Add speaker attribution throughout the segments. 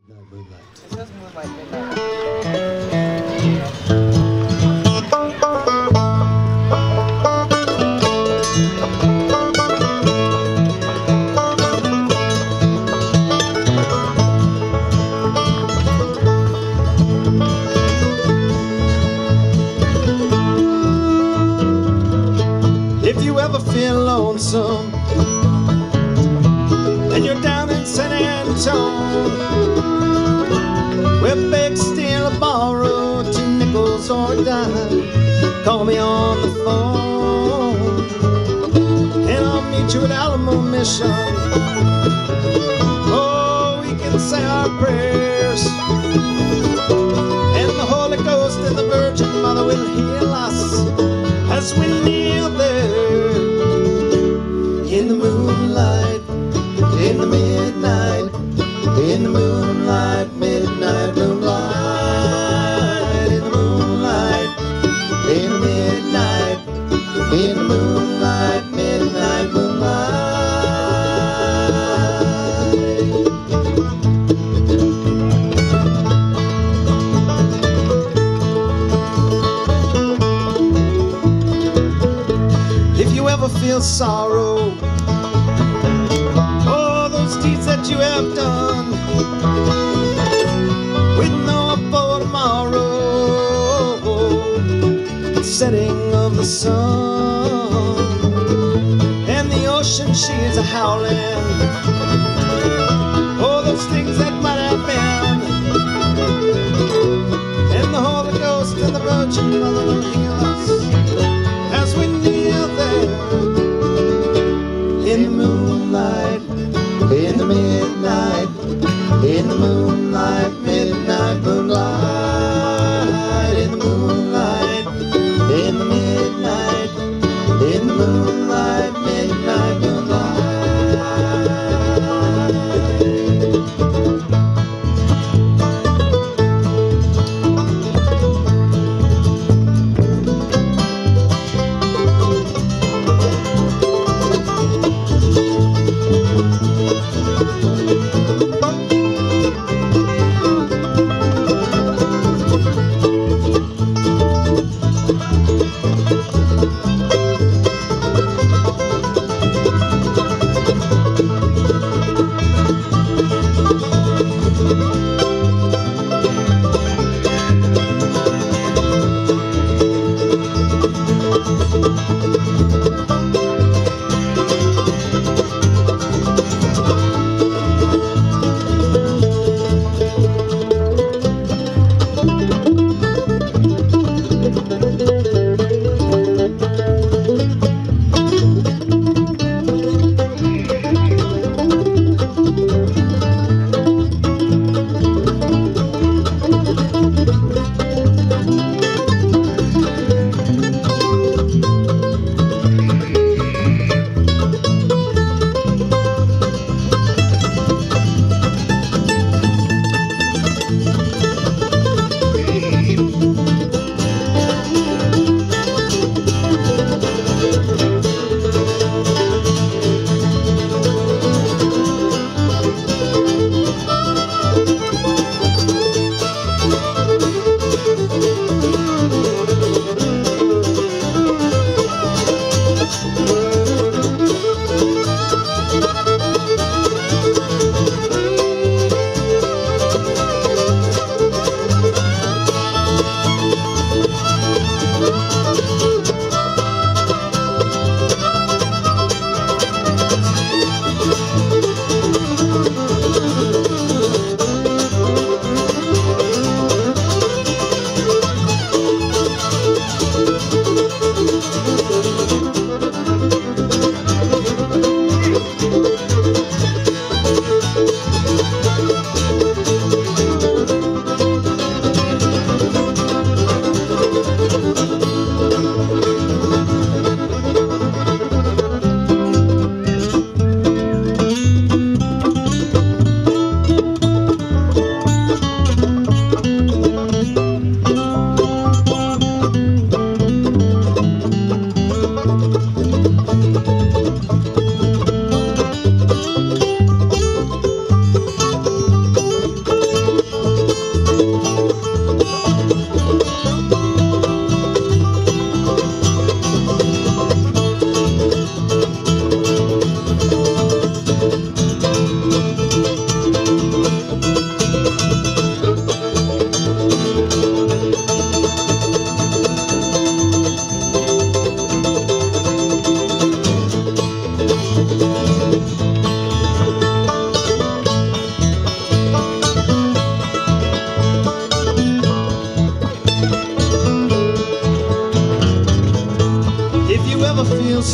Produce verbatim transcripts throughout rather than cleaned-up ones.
Speaker 1: Midnight Moonlight.
Speaker 2: It says Moonlight Midnight.
Speaker 1: If you ever feel lonesome and you're down in San Antone, well, beg, steal, or borrow two nickels or a dime, call me on the phone and I'll meet you at Alamo Mission. Oh, we can say our prayers and the Holy Ghost and the Virgin Mother will heal us as we kneel there in the moonlight, in the midnight, in the moonlight, midnight moonlight, in the moonlight, in the midnight, in the moonlight, midnight moonlight. If you ever feel sorrow, oh, those deeds that you have done with no hope for tomorrow, the setting of the sun and the ocean, she is a howling. Oh, those things that might have been, and the Holy Ghost and the Virgin Mother will heal us as we kneel there in the moonlight, in the midnight, in the moonlight, midnight moonlight, in the moonlight, in the midnight, in the moonlight, midnight moonlight.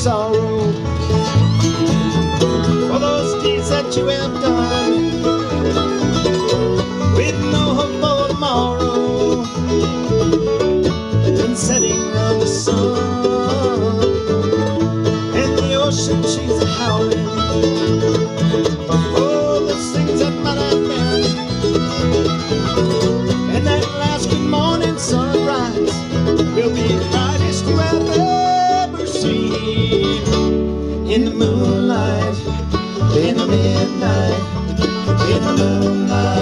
Speaker 1: sorrow for those deeds that you have done, with no hope for tomorrow, and setting around the sun, and the ocean she's a howling. Oh, those things that might have been, and that last good morning sunrise will be the brightest you have ever seen. In the moonlight, in the midnight, in the moonlight.